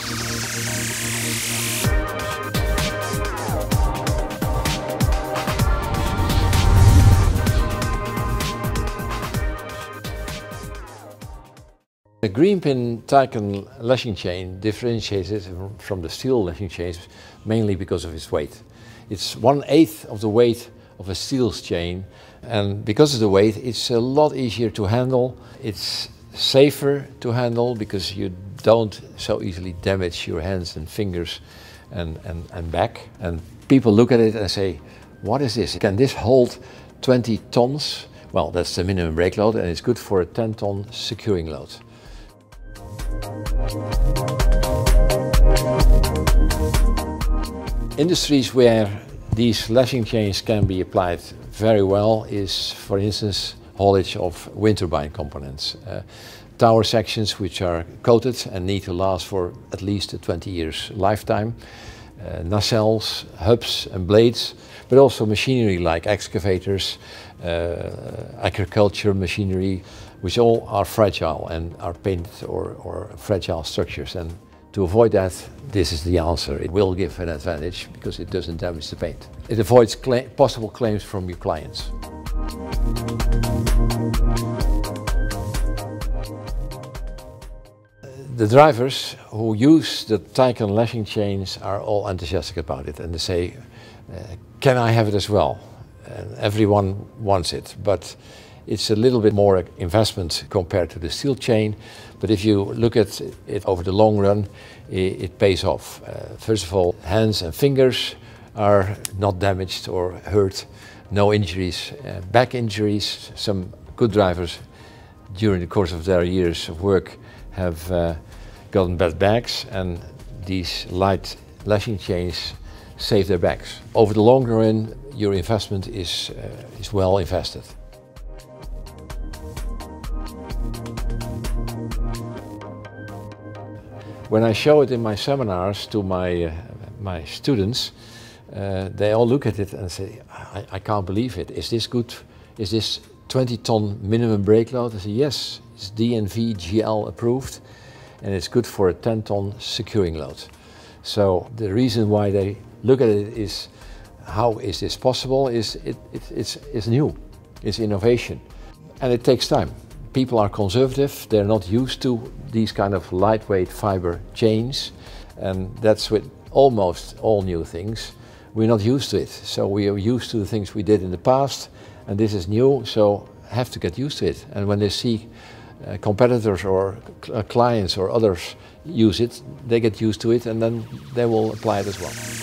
The Greenpin Taikan lashing chain differentiates it from the steel lashing chains mainly because of its weight. It's 1/8 of the weight of a steel chain, and because of the weight it's a lot easier to handle. It's safer to handle because you don't so easily damage your hands and fingers and back. And people look at it and say, what is this? Can this hold 20 tons? Well, that's the minimum brake load, and it's good for a 10-ton securing load. Industries where these lashing chains can be applied very well is, for instance, haulage of wind turbine components. Tower sections which are coated and need to last for at least a 20 years lifetime. Nacelles, hubs and blades, but also machinery like excavators, agriculture machinery, which all are fragile and are painted or fragile structures. And to avoid that, this is the answer. It will give an advantage because it doesn't damage the paint. It avoids possible claims from your clients. The drivers who use the Taikan lashing chains are all enthusiastic about it, and they say, can I have it as well? And everyone wants it, but it's a little bit more investment compared to the steel chain. But if you look at it over the long run, it pays off. First of all, hands and fingers are not damaged or hurt, no injuries, back injuries. Some good drivers during the course of their years of work have gotten bad backs, and these light lashing chains save their backs. Over the long run, your investment is well invested. When I show it in my seminars to my students, they all look at it and say, I can't believe it. Is this good? Is this 20-ton minimum brake load? I say, yes, it's DNV GL approved, and it's good for a 10-ton securing load. So the reason why they look at it is, how is this possible? It's new, it's innovation, and it takes time. People are conservative, they're not used to these kind of lightweight fiber chains, and that's with almost all new things. We're not used to it, so we are used to the things we did in the past, and this is new, so have to get used to it. And when they see competitors or clients or others use it, they get used to it, and then they will apply it as well.